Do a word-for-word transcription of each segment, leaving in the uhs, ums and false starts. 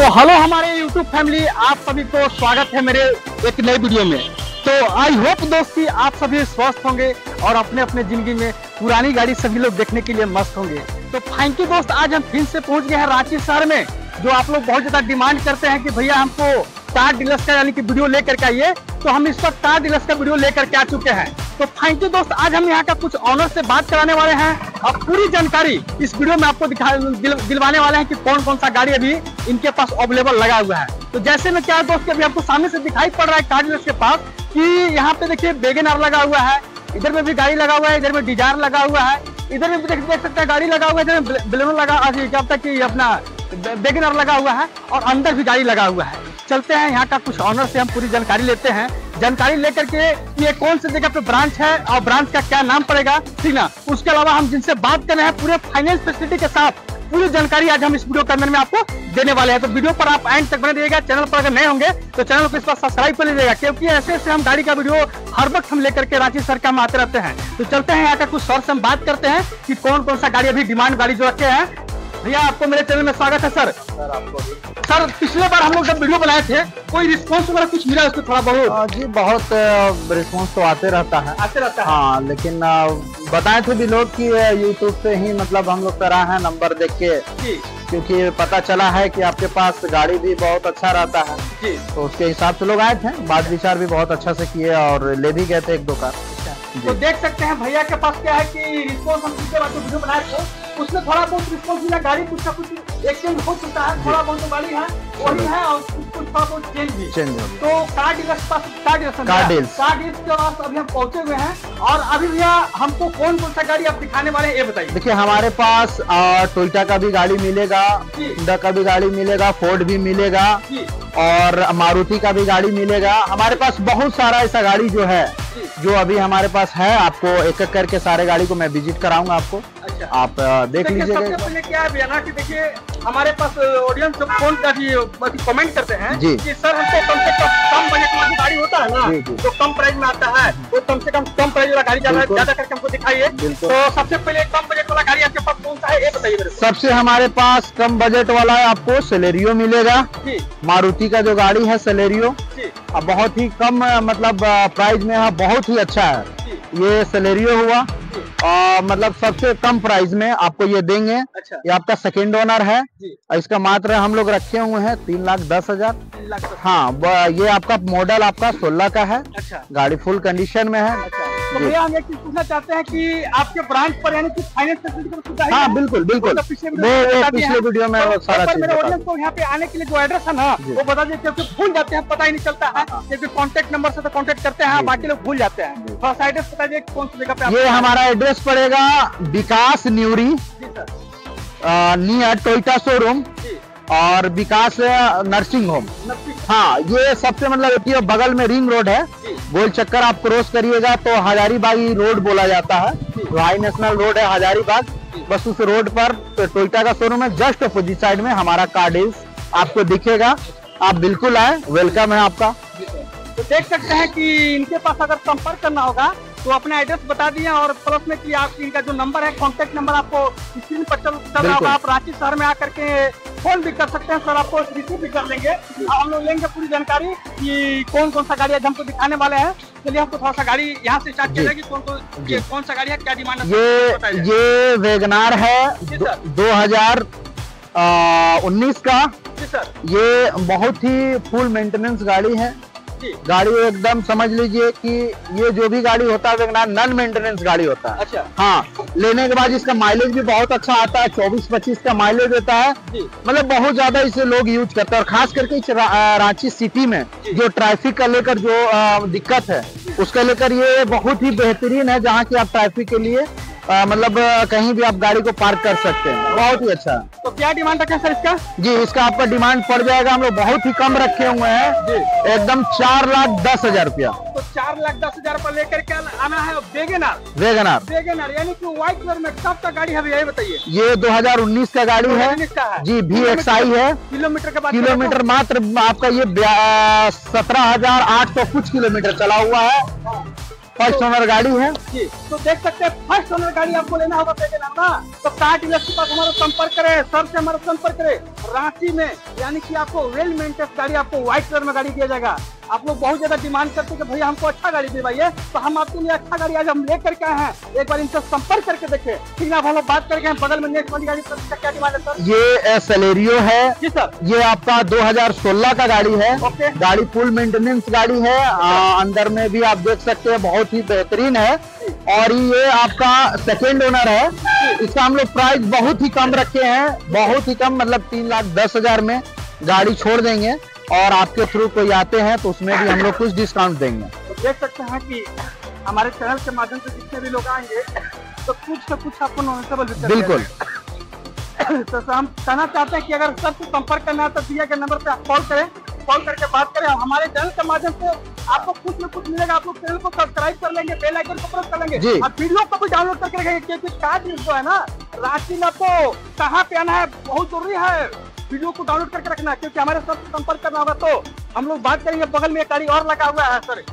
तो हेलो हमारे YouTube family, आप सभी को स्वागत है मेरे एक नए वीडियो में। तो आई होप दोस्त कि आप सभी स्वस्थ होंगे और अपने अपने जिंदगी में पुरानी गाड़ी सभी लोग देखने के लिए मस्त होंगे। तो थैंक यू दोस्त, आज हम फिर से पहुंच गए हैं रांची शहर में, जो आप लोग बहुत ज्यादा डिमांड करते हैं कि भैया हमको कार डीलर्स का यानी कि वीडियो लेकर के आइए। तो हम इस वक्त कार डीलर्स का वीडियो लेकर के आ चुके हैं। तो थैंक यू दोस्त, आज हम यहाँ का कुछ ऑनर से बात कराने वाले हैं और पूरी जानकारी इस वीडियो में आपको दिखा दिल, दिलवाने वाले हैं कि कौन कौन सा गाड़ी अभी इनके पास अवेलेबल लगा हुआ है। तो जैसे में क्या दोस्त अभी आपको सामने से दिखाई पड़ रहा है कार डीलर्स के पास कि यहाँ पे देखिए वैगनआर लगा हुआ है, इधर में भी गाड़ी लगा हुआ है, इधर में डिजायर लगा हुआ है, इधर में भी देख, देख सकते हैं गाड़ी लगा हुआ है, इधर में बलेनो लगा क्या होता है कि अपना वैगनआर लगा हुआ है और अंदर भी गाड़ी लगा हुआ है। चलते हैं यहाँ का कुछ ऑनर से हम पूरी जानकारी लेते हैं, जानकारी लेकर के ये कौन सी जगह पे ब्रांच है और ब्रांच का क्या नाम पड़ेगा, ठीक ना। उसके अलावा हम जिनसे बात कर रहे हैं पूरे फाइनेंस फैसिलिटी के साथ पूरी जानकारी आज हम इस वीडियो के अंदर में आपको देने वाले हैं। तो वीडियो पर आप एंड तक बने रहिएगा। चैनल पर अगर नए होंगे तो चैनल को इस बार सब्सक्राइब कर लीजिएगा, क्योंकि ऐसे ऐसे हम गाड़ी का वीडियो हर वक्त हम लेकर के रांची शहर का हम आते रहते हैं। तो चलते हैं यहाँ का कुछ सर से हम बात करते हैं कि कौन कौन सा गाड़ी अभी डिमांड गाड़ी जो रखे हैं। भैया आपको मेरे चैनल में स्वागत है सर। सर आपको सर पिछले बार हम लोग जब वीडियो बनाए थे कोई रिस्पांस वगैरह कुछ मिला उसको थोड़ा बहुत? जी बहुत रिस्पांस तो आते रहता है आते रहता है हाँ, लेकिन बताए थे भी लोग कि यूट्यूब से ही मतलब हम लोग करा है नंबर देख के जी, क्योंकि पता चला है कि आपके पास गाड़ी भी बहुत अच्छा रहता है जी। तो उसके हिसाब से लोग आए थे, बात विचार भी बहुत अच्छा से किए और ले भी गए थे एक दो कार। तो देख सकते हैं भैया के पास क्या है कि रिस्पांस हम पिछले बार जो वीडियो बनाए थे उसमें थोड़ा बहुत रिस्पांस मिला, गाड़ी कुछ ना कुछ एक्सचेंज हो चुका है, थोड़ा बहुत तो गाड़ी है वही है और कुछ कुछ थोड़ा बहुत चेंज भी चेंज हो। तो कार डीलर्स के पास car dealers car dealers car dealers के पास अभी हम पहुंचे हुए हैं और अभी भैया हमको कौन कौन सा गाड़ी आप दिखाने वाले हैं ये बताइए। देखिए हमारे पास टोयोटा का भी गाड़ी मिलेगा, होंडा का भी गाड़ी मिलेगा, फोर्ड भी मिलेगा और मारुति का भी गाड़ी मिलेगा। हमारे पास बहुत सारा ऐसा गाड़ी जो है जो अभी हमारे पास है, आपको एक एक करके सारे गाड़ी को मैं विजिट कराऊंगा आपको। अच्छा। आप देख लीजिएगा। सबसे पहले क्या है भैया ना कि देखिए हमारे पास ऑडियंस जब फोन का भी कमेंट करते हैं जी कि सर हमको कम से कम कम बजट वाला गाड़ी होता है ना जो कम प्राइस में आता है वो कम से कम कम प्राइस वाला गाड़ी ज्यादा ज्यादा करके हमको दिखाइए। तो सबसे पहले कम बजट वाला गाड़ी आपके पास कौन सा है ये बताइए मेरे को। सबसे हमारे पास कम बजट वाला है आपको सेलेरियो मिलेगा, मारुति का जो गाड़ी है सेलेरियो बहुत ही कम मतलब प्राइस में है, बहुत ही अच्छा है ये सेलेरियो हुआ और मतलब सबसे कम प्राइस में आपको ये देंगे। अच्छा। ये आपका सेकेंड ओनर है और इसका मात्र हम लोग रखे हुए हैं तीन लाख दस हजार। हाँ, ये आपका मॉडल आपका सोलह का है। अच्छा। गाड़ी फुल कंडीशन में है। अच्छा। तो भैया हम एक चीज पूछना चाहते हैं कि आपके ब्रांच पर यानी कि फाइनेंस फैसिलिटी। हाँ बिल्कुल बिल्कुल, वो पिछले वीडियो में वो सारा चीज। मेरे ऑडियंस को यहाँ पे आने के लिए जो एड्रेस है ना वो बता दीजिए, क्योंकि भूल जाते हैं, पता ही नहीं चलता है, क्योंकि कॉन्टेक्ट नंबर से तो कॉन्टेक्ट करते हैं बाकी लोग भूल जाते हैं। थोड़ा सा एड्रेस बता दीजिए कौन सी जगह पे। ये हमारा एड्रेस पड़ेगा विकास न्यूरी नियर टोयोटा शोरूम और विकास नर्सिंग होम। हाँ, ये सबसे मतलब बगल में रिंग रोड है, गोल चक्कर आप क्रॉस करिएगा तो हजारीबाग रोड बोला जाता है, हाई नेशनल रोड है हजारीबाग। बस उस रोड पर टोयोटा का शोरूम है, जस्ट अपोजिट साइड में हमारा कार डील्स आपको दिखेगा। आप बिल्कुल आए, वेलकम है आपका। तो देख सकते हैं कि इनके पास अगर संपर्क करना होगा तो अपना एड्रेस बता दिए और प्लस में कि आप इनका जो नंबर है कॉन्टेक्ट नंबर आपको स्क्रीन पर चल रहा होगा। आप रांची शहर में आकर के फोन भी कर सकते हैं, सर आपको रिसीव भी कर लेंगे और हम लोग लेंगे पूरी जानकारी कि कौन कौन सा गाड़ी आज हमको दिखाने वाले हैं। चलिए हमको थोड़ा सा गाड़ी यहाँ से स्टार्ट किया कि कौन कौन कौन सा गाड़ी है, क्या डिमांड है। ये ये वैगनआर है दो हजार उन्नीस का। ये बहुत ही फुल मेंटेनेंस गाड़ी है। गाड़ी एकदम समझ लीजिए कि ये जो भी गाड़ी होता है वैगनआर नॉन मेंटेनेंस गाड़ी होता है। अच्छा। हाँ, लेने के बाद इसका माइलेज भी बहुत अच्छा आता है, चौबीस पच्चीस का माइलेज होता है, मतलब बहुत ज्यादा इसे लोग यूज करते हैं। और खास करके इस रा, रांची सिटी में जो ट्रैफिक का लेकर जो दिक्कत है उसका लेकर ये बहुत ही बेहतरीन है, जहाँ की आप ट्रैफिक के लिए आ, मतलब कहीं भी आप गाड़ी को पार्क कर सकते हैं, बहुत ही अच्छा है। तो क्या डिमांड रखा है सर इसका? जी, इसका आपका डिमांड पड़ जाएगा, हम लोग बहुत ही कम रखे हुए हैं, एकदम चार लाख दस हजार रुपया। तो चार लाख दस हजार पर लेकर के आना है वैगनआर। वैगनआर वैगनआर यानी कि व्हाइट कलर में कब का गाड़ी है, यही बताइए। ये दो हजार उन्नीस का गाड़ी है जी, वी एक्स आई है। किलोमीटर के बाद किलोमीटर मात्र आपका ये सत्रह हजार आठ सौ कुछ किलोमीटर चला हुआ है। फर्स्ट ओनर गाड़ी है जी। तो देख सकते हैं फर्स्ट ओनर गाड़ी आपको लेना होगा ना, तो कार डीलर के पास हमारा संपर्क करें, सर से हमारा संपर्क करें। रांची में यानी कि आपको वेल मेंटेन गाड़ी, आपको व्हाइट कलर में गाड़ी दिया जाएगा। आप लोग बहुत ज्यादा डिमांड करते हैं कि भैया हमको अच्छा गाड़ी दिलवाइए, तो हम आपके लिए अच्छा गाड़ी आज हम लेकर के आए हैं। एक बार इनसे संपर्क करके देखें, ठीक है। हम लोग बात करके हैं बगल में नेक्स्ट वाली गाड़ी का क्या डिमांड है सर? ये सेलेरियो है जी सर। ये आपका दो हज़ार सोलह का गाड़ी है। ओके। गाड़ी फुल मेंटेनेंस गाड़ी है। आ, अंदर में भी आप देख सकते हैं बहुत ही बेहतरीन है, और ये आपका सेकेंड ओनर है। इसका हम लोग प्राइस बहुत ही कम रखे हैं, बहुत ही कम, मतलब तीन लाख दस हजार में गाड़ी छोड़ देंगे, और आपके थ्रू कोई आते हैं तो उसमें भी हम लोग कुछ डिस्काउंट देंगे। तो देख सकते हैं कि हमारे चैनल के माध्यम से जितने भी लोग आएंगे तो कुछ से कुछ आपको नॉलेजेबल बिल्कुल। तो हम कहना चाहते हैं कि अगर सर से संपर्क करना है तो दिए गए नंबर पे आप कॉल करें, कॉल करके बात करें। हमारे चैनल के माध्यम से आपको कुछ न कुछ मिलेगा। आप लोग चैनल को सब्सक्राइब कर लेंगे, बेल आइकन को प्रेस कर लेंगे, और वीडियो को भी डाउनलोड करके रखेंगे, क्योंकि कार्ड जो है ना रांची में तो कहाँ पे आना है बहुत जरूरी है, वीडियो को डाउनलोड करके रखना है, क्योंकि हमारे सर से संपर्क करना होगा। तो हम लोग बात करेंगे, बगल में एक गाड़ी और लगा हुआ है सर।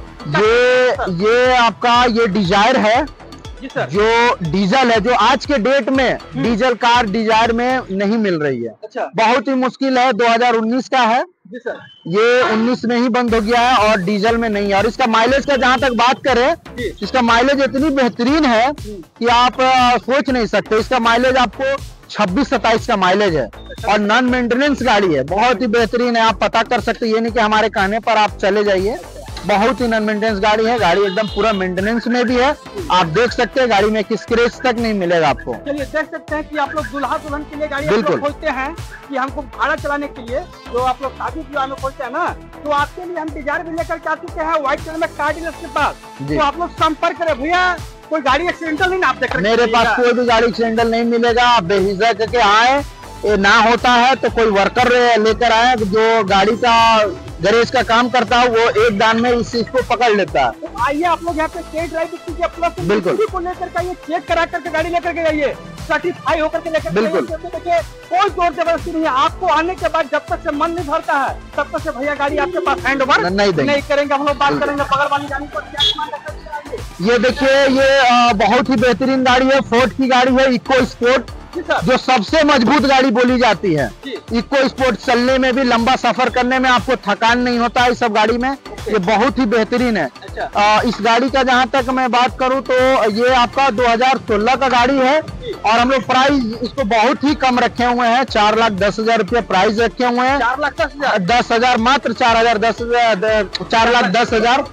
ये ये आपका ये डिजायर है जी सर। जो डीजल है, जो आज के डेट में डीजल कार डिजायर में नहीं मिल रही है। अच्छा। बहुत ही मुश्किल है, दो हज़ार उन्नीस का है जी सर। ये उन्नीस में ही बंद हो गया है, और डीजल में नहीं है। और इसका माइलेज का जहां तक बात करें, इसका माइलेज इतनी बेहतरीन है कि आप आ, सोच नहीं सकते। इसका माइलेज आपको छब्बीस सत्ताईस का माइलेज है, और नॉन मेंटेनेंस गाड़ी है, बहुत ही बेहतरीन है। आप पता कर सकते हैं, ये नहीं कि हमारे कहने पर आप चले जाइए, बहुत ही नॉन मेंटेनेंस गाड़ी है। गाड़ी एकदम पूरा मेंटेनेंस में भी है, आप देख सकते हैं गाड़ी में किस स्क्रैच तक नहीं मिलेगा आपको। चलिए देख सकते हैं कि आप लोग दुल्हा दुल्हन के लिए गाड़ी बिल्कुल खोजते हैं कि हमको भाड़ा चलाने के लिए, जो आप लोग शादी विवाह में खोजते हैं ना, तो आपके लिए हम डिजायर भी लेकर के आ चुके हैं व्हाइट कलर में कार डीलर के पास। तो आप लोग संपर्क करें भैया, कोई गाड़ी एक्सीडेंटल नहीं ना आप देख रहे हैं। मेरे पास कोई भी गाड़ी एक्सीडेंटल नहीं मिलेगा, आप बेहिचक के आए। ये ना होता है तो कोई वर्कर लेकर आए जो गाड़ी का गैरेज का काम करता है, वो एक दान में इस चीज को पकड़ लेता है। तो आइए आप लोग यहाँ पे टेस्ट ड्राइव कीजिए, प्लस बिल्कुल को लेकर के आइए, चेक करा करके गाड़ी लेकर के जाइए, सर्टिफाई होकर के लेकर बिल्कुल। देखिए कोई जोर जबरदस्ती नहीं है। आपको आने के बाद जब तक से मन नहीं भरता है तब तक से भैया गाड़ी आपके पास हैंड ओवर नहीं, नहीं करेंगे। हम लोग बात करेंगे बगल वाली गाड़ी पर क्या डिमांड है। ये देखिए, ये आ, बहुत ही बेहतरीन गाड़ी है, फोर्ड की गाड़ी है, इको स्पोर्ट, जो सबसे मजबूत गाड़ी बोली जाती है। इको स्पोर्ट चलने में भी, लंबा सफर करने में आपको थकान नहीं होता है इस सब गाड़ी में। ये बहुत ही बेहतरीन है। आ, इस गाड़ी का जहां तक मैं बात करूं तो ये आपका दो हज़ार सोलह का गाड़ी है, और हम लोग प्राइस इसको बहुत ही कम रखे हुए हैं, चार लाख दस हजार रुपये प्राइस रखे हुए हैं। चार लाख दस हजार दस हजार मात्र चार हजार दस हजार चार लाख दस हजार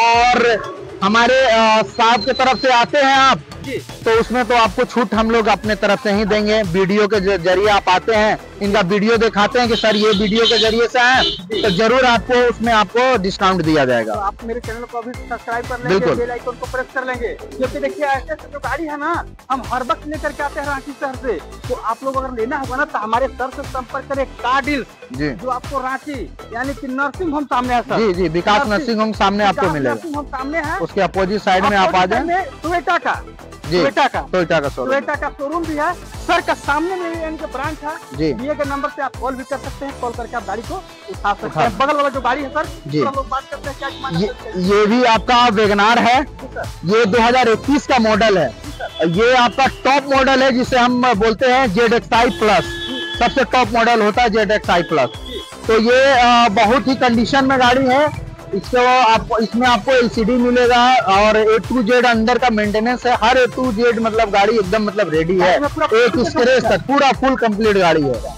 और हमारे साहब की तरफ से आते हैं आप तो उसमें तो आपको छूट हम लोग अपने तरफ से ही देंगे। वीडियो के जरिए आप आते हैं, इनका वीडियो दिखाते हैं कि सर ये वीडियो के जरिए से आए, तो जरूर आपको उसमें आपको डिस्काउंट दिया जाएगा। तो आप मेरे चैनल को अभी सब्सक्राइब कर लेंगे, बेल आइकन को प्रेस कर लेंगे, क्योंकि देखिए ऐसे जो गाड़ी है ना हम हर वक्त लेकर के आते हैं रांची शहर से। तो आप लोग अगर लेना होगा ना तो हमारे सर से संपर्क करें, कार डील जी, जो आपको रांची यानी कि नर्सिंग होम सामने है सर। जी जी, विकास नर्सिंग होम सामने आपको मिलेगा, नर्सिंग होम सामने है, उसके अपोजिट साइड में आप आ जाए। टोयोटा का टोयोटा का टोयोटा का शोरूम टोयोटा का शोरूम भी है सर का सामने में इनका ब्रांच है जी। दिए गए नंबर पे आप कॉल भी कर सकते हैं, कॉल करके आप गाड़ी को उठा सकते हैं। बगल वाला जो गाड़ी है सर जी, हम लोग बात करते हैं क्या ये, ये भी आपका वेगनार है, ये दो हज़ार इक्कीस का मॉडल है। ये आपका टॉप मॉडल है जिसे हम बोलते हैं जेड एक्स आई प्लस, सबसे टॉप मॉडल होता है जेड एक्स आई प्लस। तो ये बहुत ही कंडीशन में गाड़ी है, इसको आपको इसमें आपको एलसीडी मिलेगा और ए टू जेड अंदर का मेंटेनेंस है, हर ए टू जेड मतलब गाड़ी एकदम मतलब रेडी है, एक स्क्रैच तक पूरा फुल कंप्लीट गाड़ी है।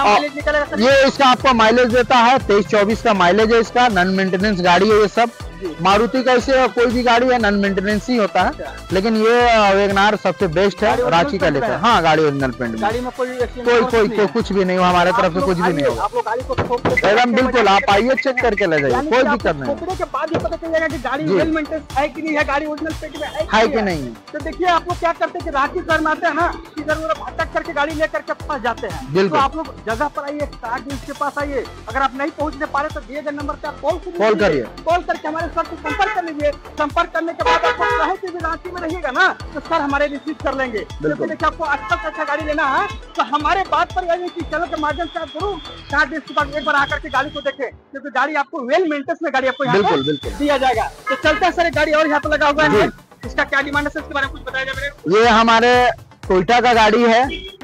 ये इसका आपको माइलेज देता है तेईस चौबीस का माइलेज है इसका, नॉन मेंटेनेंस गाड़ी है ये सब। मारुति का ऐसे कोई भी गाड़ी है नॉन मेंटेनेंस ही होता है, लेकिन ये वेगनार सबसे बेस्ट है रांची का लेकर। हाँ, गाड़ी ओरिजिनल पेंट गाड़ी में कोई कोई कोई को कुछ भी नहीं हो, हमारे तरफ से कुछ भी नहीं होगा एकदम बिल्कुल। आप आइए चेक करके ले जाइए, कोई दिक्कत नहीं के बाद ही पता चलेगा कि गाड़ी वेल मेंटेन है कि नहीं है, गाड़ी ओरिजिनल पेंट में है कि नहीं। तो देखिए आप लोग क्या करते हैं कि रांची शहर में आते हैं ना, इधर उधर भटक करके गाड़ी लेकर के फंस जाते हैं। बिल्कुल, तो आप लोग जगह पर आइए, कार डीलर के पास आइए। अगर आप नहीं पहुंचने पा रहे तो दिए गए नंबर पे आप कॉल कॉल करिए, कॉल करके हमारे सर से संपर्क कर लीजिए। संपर्क करने के बाद आपको चाहे कि रांची में रहिएगा ना तो सर हमारे रिसीव कर लेंगे। क्योंकि देखिए आपको अच्छा से अच्छा गाड़ी लेना है तो हमारे बात पर यानी कि चैनल के माध्यम से आप जरूर कार डील्स के पास एक बार आकर के गाड़ी को देखें, क्योंकि गाड़ी आपको वेल मेंटेनेंस में गाड़ी आपको यहाँ पे दिया जाएगा। तो चलता है सर, गाड़ी और यहाँ पे लगा हुआ है, इसका क्या डिमांड है सर, इसके बारे में कुछ बताया जाए मेरे। ये हमारे टोयोटा का गाड़ी है,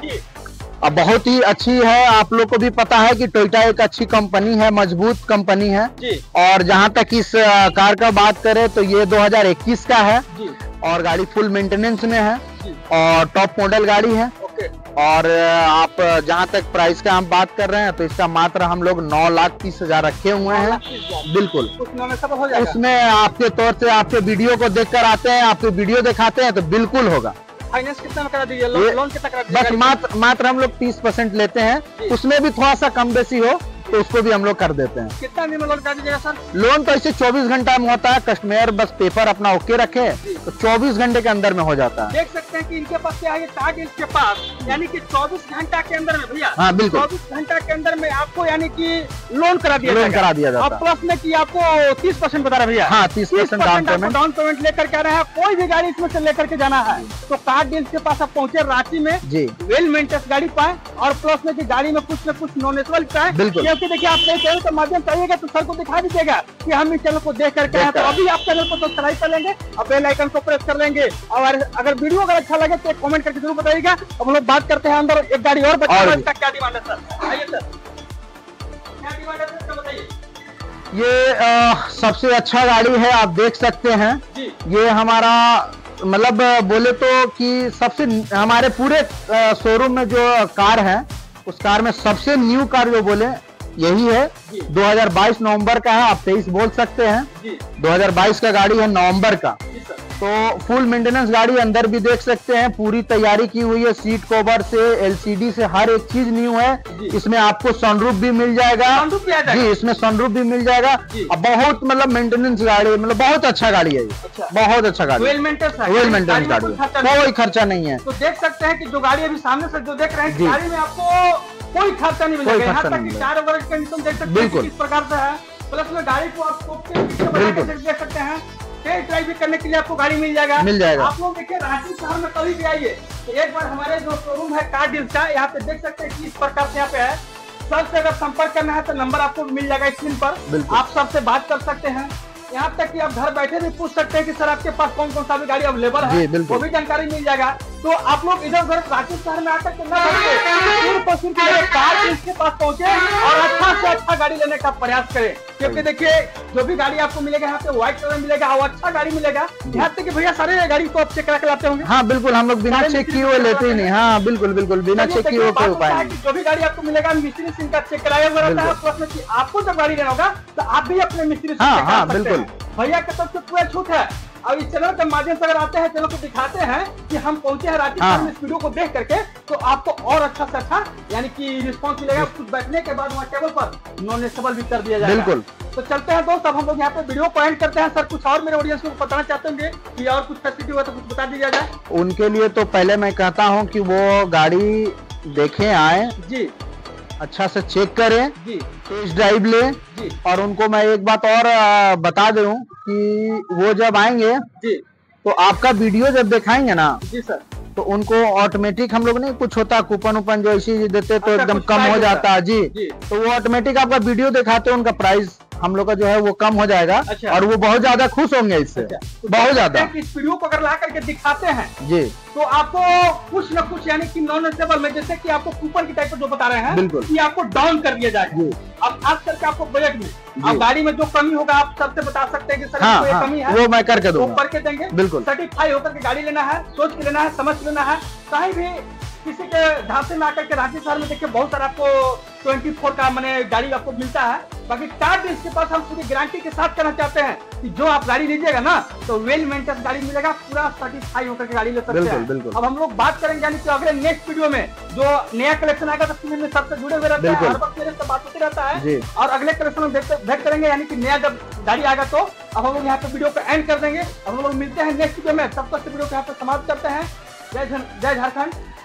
अब बहुत ही अच्छी है। आप लोग को भी पता है कि टोयोटा एक अच्छी कंपनी है, मजबूत कंपनी है जी। और जहां तक इस कार का बात करें तो ये दो हज़ार इक्कीस का है जी। और गाड़ी फुल मेंटेनेंस में है जी। और टॉप मॉडल गाड़ी है। ओके। और आप जहां तक प्राइस का हम बात कर रहे हैं तो इसका मात्र हम लोग नौ लाख तीस हजार रखे हुए हैं। बिल्कुल, उसमें आपके तौर से आपके वीडियो को देखकर आते हैं, आपके वीडियो दिखाते हैं तो बिल्कुल होगा। फाइनेंस कितना करा दीजिए, लोन, लोन कितना करा दीजिए? बस मात्र मात्र हम लोग तीस परसेंट लेते हैं, उसमें भी थोड़ा सा कम बेसी हो तो उसको भी हम लोग कर देते हैं। कितना दिन में लोन कर दीजिएगा सर? लोन तो ऐसे चौबीस घंटा में होता है, कस्टमर बस पेपर अपना ओके रखे तो चौबीस घंटे के अंदर में हो जाता है। देख सकते हैं कि इनके पास क्या है, कार डील्स के पास यानी कि चौबीस घंटा के अंदर में भैया, हाँ बिल्कुल चौबीस घंटा के अंदर में आपको यानी कि लोन करा दिया लोन करा दिया जाता है। प्लस में कि आपको तीस परसेंट बता रहा भैया, हाँ तीस percent down payment down payment लेकर के आ रहे हैं। कोई भी गाड़ी इसमें से लेकर के जाना है तो कार डील्स के पास आप पहुंचे रांची में जी, वेल मेंटेनेंस गाड़ी पाए और प्लस में कि गाड़ी में कुछ न कुछ नॉन एसबल पाए। क्योंकि देखिए आप चैनल के माध्यम से आइएगा तो सर को दिखा दीजिएगा कि हम इस चैनल को देख करके आए, तो अभी आप चैनल को सब्सक्राइब कर लेंगे और बेल आइकन को प्रेस कर लेंगे। और अगर वीडियो अगर अच्छा लगे तो कमेंट करके जरूर बताइएगा। अब हम लोग बात करते हैं अंदर एक गाड़ी और बता रहा है, इसका क्या डिमांड है सर? आइए सर, क्या डिमांड है सर बताइए। ये आ, सबसे अच्छा गाड़ी है, आप देख सकते हैं जी। ये हमारा मतलब बोले तो कि सबसे हमारे पूरे शोरूम में जो कार है उस कार में सबसे न्यू कार जो बोले यही है। दो हज़ार बाईस नवंबर का है, आप तेईस बोल सकते हैं। दो हज़ार बाईस का गाड़ी है, नवंबर का। तो फुल मेंटेनेंस गाड़ी, अंदर भी देख सकते हैं पूरी तैयारी की हुई है, सीट कवर से एलसीडी से हर एक चीज न्यू है। इसमें आपको सनरूफ भी मिल जाएगा जी, इसमें सनरूफ भी मिल जाएगा। अब बहुत मतलब मेंटेनेंस गाड़ी, मतलब बहुत अच्छा गाड़ी है ये, अच्छा। बहुत अच्छा गाड़ी, वेल मेंटेनेंस गाड़ी, कोई खर्चा नहीं है। तो देख सकते हैं कि जो गाड़ी अभी सामने से जो देख रहे हैं गाड़ी में आपको कोई खर्चा नहीं मिलेगा। यहाँ तक कि टायर वगैरह की कंडीशन देख सकते हैं किस प्रकार से है। प्लस में गाड़ी को आप देख सकते हैं, टेस्ट ड्राइव भी करने के लिए आपको गाड़ी मिल जाएगा मिल जाएगा आप लोग देखिए रांची शहर में कभी भी आइए तो एक बार हमारे जो शोरूम है कार डील्स का, यहाँ पे देख सकते हैं किस प्रकार से यहाँ पे है। सर से अगर संपर्क करना है तो नंबर आपको मिल जाएगा स्क्रीन पर, आप सबसे बात कर सकते हैं। यहाँ तक कि आप घर बैठे भी पूछ सकते हैं कि सर आपके पास कौन कौन सा भी गाड़ी अवेलेबल है, वो भी जानकारी मिल जाएगा। तो आप लोग इधर उधर रांची शहर में आकर के ना सिर्फ सिर्फ कार डील्स के पास पहुंचे और अच्छा से अच्छा गाड़ी लेने का प्रयास करें। क्योंकि देखिए जो भी गाड़ी आपको मिलेगा यहाँ पे व्हाइट कलर मिलेगा और अच्छा गाड़ी मिलेगा। यहाँ तक कि भैया सारे गाड़ी को आप चेक करा के लाते होंगे। हाँ बिल्कुल, हम लोग बिना चेक किए हुए लेते ही नहीं। हाँ बिल्कुल बिल्कुल, बिना चेक किए हुए कोई उपाय नहीं। जो भी गाड़ी आपको मिलेगा मिस्त्री सिंह का चेक कराया हुआ रहता है। प्लस में आपको जब गाड़ी लेना होगा तो आप भी अपने मिस्त्री से चेक करा सकते हैं। भैया की तरफ से पूरा छूट है। अब इस चैनल के माध्यम से अगर आते हैं, चैनल को दिखाते हैं कि हम पहुंचे हैं रांची में, इस वीडियो को देख करके तो आपको और अच्छा से अच्छा यानी कि रिस्पांस मिलेगा। कुछ बैठने के बाद वहाँ टेबल पर नॉन एसेबल भी कर दिया जाएगा। बिल्कुल। तो चलते हैं दोस्त, अब हम लोग यहाँ पे वीडियो को एंड करते हैं। सर कुछ और मेरे ऑडियंस को बताना चाहते होंगे कि और कुछ फैसिलिटी हुआ तो कुछ बता दिया जाए। उनके लिए तो पहले मैं कहता हूँ कि वो गाड़ी देखे आए जी, अच्छा से चेक करें जी, टेस्ट ड्राइव ले जी। और उनको मैं एक बात और बता दूं कि वो जब आएंगे जी तो आपका वीडियो जब दिखाएंगे ना जी सर, तो उनको ऑटोमेटिक हम लोग नहीं कुछ होता कूपन उपन जो ऐसी देते तो एकदम कम हो जाता है जी, जी। तो वो ऑटोमेटिक आपका वीडियो दिखाते उनका प्राइस हम लोग का जो है वो कम हो जाएगा। अच्छा। और वो बहुत ज्यादा खुश होंगे इससे। अच्छा। तो बहुत ज्यादा इस वीडियो को अगर ला करके दिखाते हैं जी तो आपको कुछ न कुछ यानी कि नॉन एसेबल में जैसे कि आपको कूपन की टाइप का जो बता रहे हैं बिल्कुल कि आपको डाउन कर दिया जाएगा। अब खास करके आपको बजट में अब गाड़ी में जो कमी होगा आप सबसे बता सकते हैं कि सर हाँ, ये हाँ, कमी है वो मैं करके दूंगा, करके देंगे। बिल्कुल सर्टिफाई होकर के गाड़ी लेना है, सोच के लेना है, समझ के लेना है। कहीं भी किसी के झांसे में आकर के रांची शहर में देखिए बहुत सारा आपको चौबीस का मैंने गाड़ी आपको मिलता है। बाकी कार डील्स के पास हम पूरी गारंटी के साथ कहना चाहते हैं कि जो आप गाड़ी लीजिएगा ना तो वेल मेंटेनेंस गाड़ी मिलेगा, पूरा सर्टिफाई होकर के गाड़ी ले सकते हैं। बिल्कुल। अब हम लोग बात करेंगे यानी कि अगले नेक्स्ट वीडियो में जो नया कलेक्शन आएगा तो में सबसे जुड़े हुए रहते हैं, हर वक्त मेरे से बात होती रहता है। और अगले कलेक्शन में भेंट करेंगे यानी कि नया जब गाड़ी आएगा तो अब हम लोग यहाँ पे वीडियो को एंड कर देंगे। हम लोग मिलते हैं नेक्स्ट वीडियो में, तब तक वीडियो को यहाँ पे समाप्त करते हैं। जय जय झारखंड।